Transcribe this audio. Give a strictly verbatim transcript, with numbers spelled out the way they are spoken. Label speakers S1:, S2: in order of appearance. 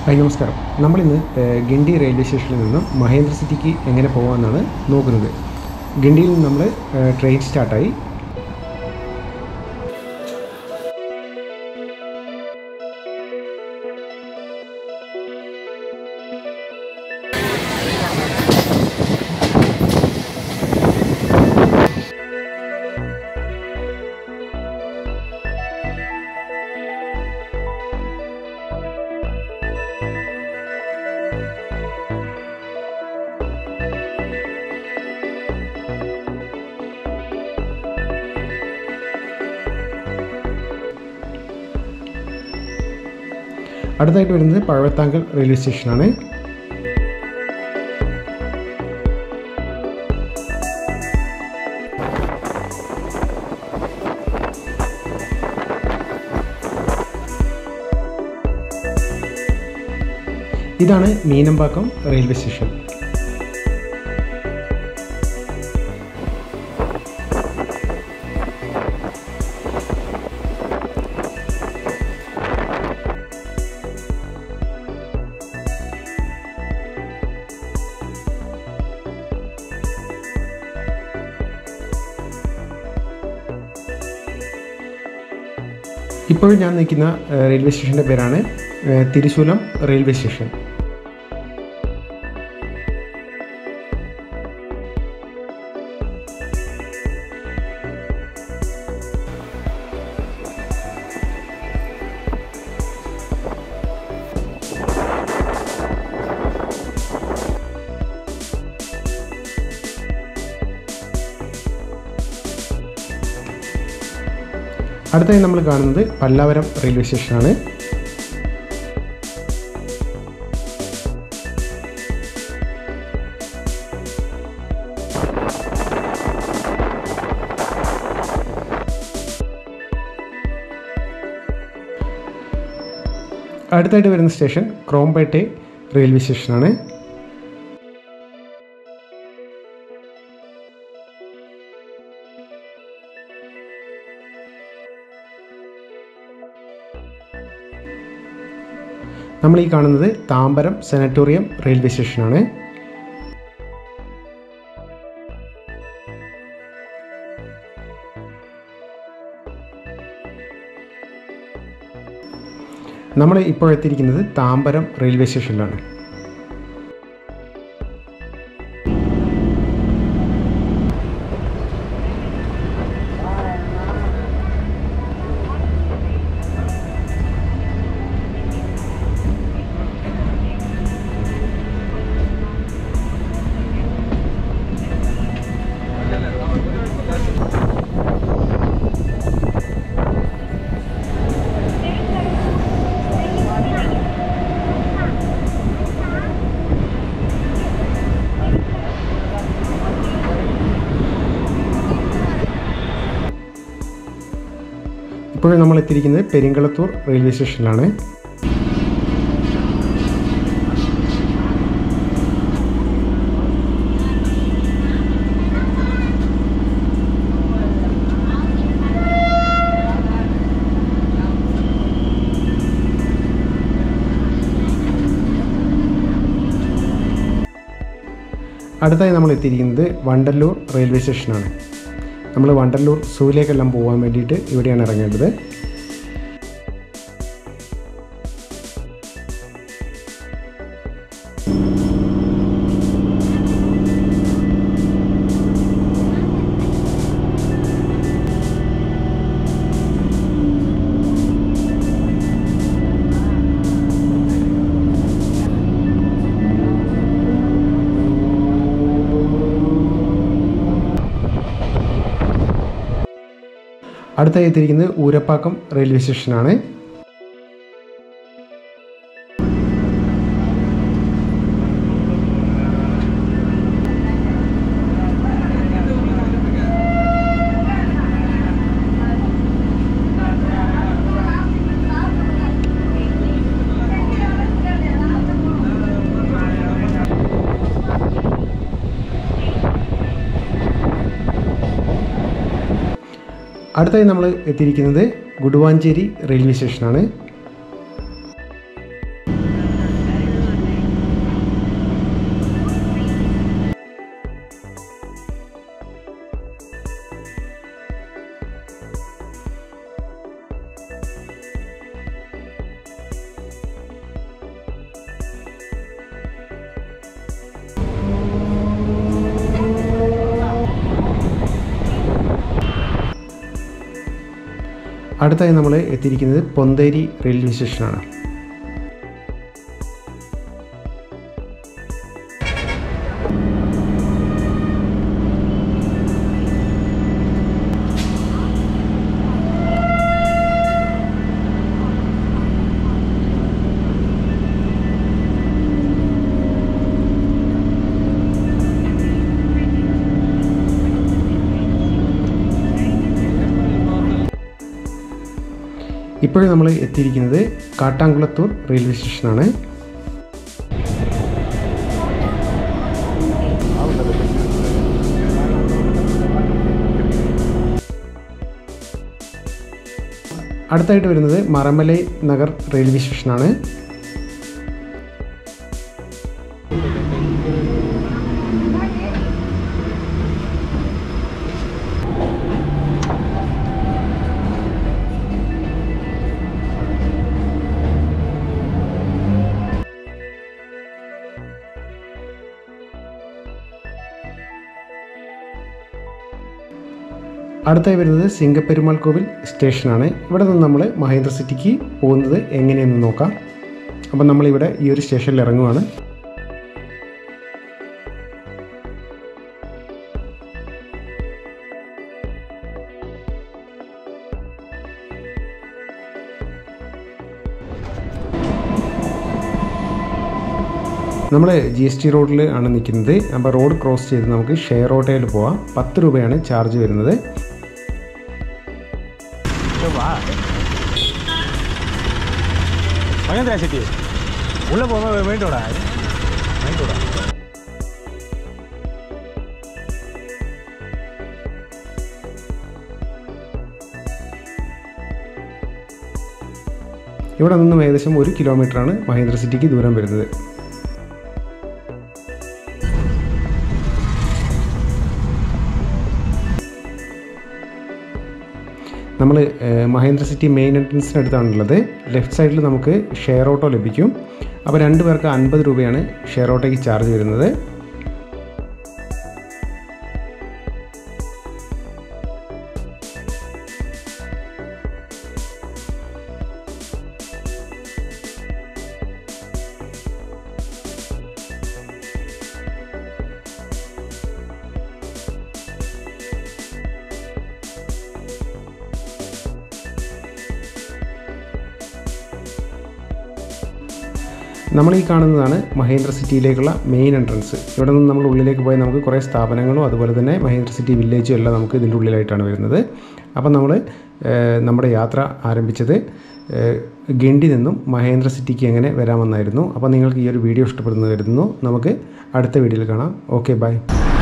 S1: Hi നമസ്കാരം. നമ്മളിന്ന് Guindy railway സ്റ്റേഷനിൽ നിന്നും മഹേന്ദ്ര സിറ്റിക്ക് എങ്ങനെ പോകാമെന്നാണ് നോക്കുന്നത്. ഗിണ്ടിയിൽ നിന്ന് നമ്മൾ ട്രെയിൻ സ്റ്റാർട്ടായി. അടുത്തായിട്ട് വരുന്നത് പഴവത്താങ്കൽ റെയിൽവേ സ്റ്റേഷനാണ്. ഇതാണ് മീനമ്പാക്കം റെയിൽവേ സ്റ്റേഷൻ. ഇപ്പോൾ ഞാൻ നിൽക്കുന്ന റെയിൽവേ സ്റ്റേഷൻ്റെ പേരാണ് തിരുശൂലം റെയിൽവേ സ്റ്റേഷൻ. അടുത്തായി നമ്മൾ കാണുന്നത് പല്ലാവരം റെയിൽവേ സ്റ്റേഷനാണ്. അടുത്തായിട്ട് വരുന്ന സ്റ്റേഷൻ ക്രോംപേട്ടെ റെയിൽവേ സ്റ്റേഷനാണ്. നമ്മൾ ഈ കാണുന്നത് താമ്പരം സെനറ്റോറിയം റെയിൽവേ സ്റ്റേഷനാണ്. നമ്മൾ ഇപ്പോൾ എത്തിയിരിക്കുന്നത് താമ്പരം റെയിൽവേ സ്റ്റേഷനിലാണ്. ഇപ്പോൾ നമ്മൾ എത്തിയിരിക്കുന്നത് പെരിങ്കളത്തൂർ റെയിൽവേ സ്റ്റേഷനിലാണ്. അടുത്തായി നമ്മൾ എത്തിയിരിക്കുന്നത് വണ്ടല്ലൂർ റെയിൽവേ സ്റ്റേഷനാണ്. നമ്മൾ വണ്ടല്ലൂർ സൂയിലേക്കെല്ലാം പോകാൻ വേണ്ടിയിട്ട് ഇവിടെയാണ് ഇറങ്ങേണ്ടത്. അടുത്തായി എത്തിയിരിക്കുന്നത് ഊരപ്പാക്കം റെയിൽവേ സ്റ്റേഷനാണ്. അടുത്തായി നമ്മൾ എത്തിയിരിക്കുന്നത് ഗുഡുവാഞ്ചേരി റെയിൽവേ സ്റ്റേഷനാണ്. അടുത്തായി നമ്മൾ എത്തിയിരിക്കുന്നത് പൊന്തേരി റെയിൽവേ സ്റ്റേഷനാണ്. ഇപ്പോഴും നമ്മൾ എത്തിയിരിക്കുന്നത് കാട്ടാംകുളത്തൂർ റെയിൽവേ സ്റ്റേഷനാണ്. അടുത്തായിട്ട് വരുന്നത് മറമലൈ നഗർ റെയിൽവേ സ്റ്റേഷനാണ്. അടുത്തായി വരുന്നത് സിംഗപ്പെരുമാൾ കോവിൽ സ്റ്റേഷനാണ്. ഇവിടെ നിന്ന് നമ്മൾ മഹേന്ദ്ര സിറ്റിക്ക് പോകുന്നത് എങ്ങനെയെന്ന് നോക്കാം. അപ്പം നമ്മളിവിടെ ഈ ഒരു സ്റ്റേഷനിൽ ഇറങ്ങുവാണ്. നമ്മൾ ജി എസ് ടി റോഡിൽ ആണ് നിൽക്കുന്നത്. അപ്പോൾ റോഡ് ക്രോസ് ചെയ്ത് നമുക്ക് ഷെയർ ഓട്ടോയിൽ പോവാം. പത്ത് രൂപയാണ് ചാർജ് വരുന്നത്.
S2: മഹേന്ദ്ര സിറ്റി ഉള്ള പോകുമ്പോൾ വേണ്ടോടാ വേണ്ടോടാ
S1: ഇവിടെ നിന്നും ഏകദേശം ഒരു കിലോമീറ്ററാണ് മഹേന്ദ്ര സിറ്റിക്ക് ദൂരം വരുന്നത്. നമ്മൾ മഹേന്ദ്ര സിറ്റി മെയിൻ എൻട്രൻസിനടുത്താണുള്ളത്. ലെഫ്റ്റ് സൈഡിൽ നമുക്ക് ഷെയർ ഓട്ടോ ലഭിക്കും. അപ്പോൾ രണ്ട് പേർക്ക് അൻപത് രൂപയാണ് ഷെയർ ഓട്ടോയ്ക്ക് ചാർജ് വരുന്നത്. നമ്മൾ ഈ കാണുന്നതാണ് മഹേന്ദ്ര സിറ്റിയിലേക്കുള്ള മെയിൻ എൻട്രൻസ്. ഇവിടെ നിന്ന് നമ്മൾ ഉള്ളിലേക്ക് പോയാൽ നമുക്ക് കുറേ സ്ഥാപനങ്ങളും അതുപോലെ തന്നെ മഹേന്ദ്ര സിറ്റി വില്ലേജും എല്ലാം നമുക്ക് ഇതിൻ്റെ ഉള്ളിലായിട്ടാണ് വരുന്നത്. അപ്പം നമ്മൾ നമ്മുടെ യാത്ര ആരംഭിച്ചത് ഗിണ്ടി നിന്നും മഹേന്ദ്ര സിറ്റിക്ക് എങ്ങനെ വരാമെന്നായിരുന്നു. അപ്പോൾ നിങ്ങൾക്ക് ഈ ഒരു വീഡിയോ ഇഷ്ടപ്പെടുന്നു കരുതുന്നു. നമുക്ക് അടുത്ത വീഡിയോയിൽ കാണാം. Okay, by.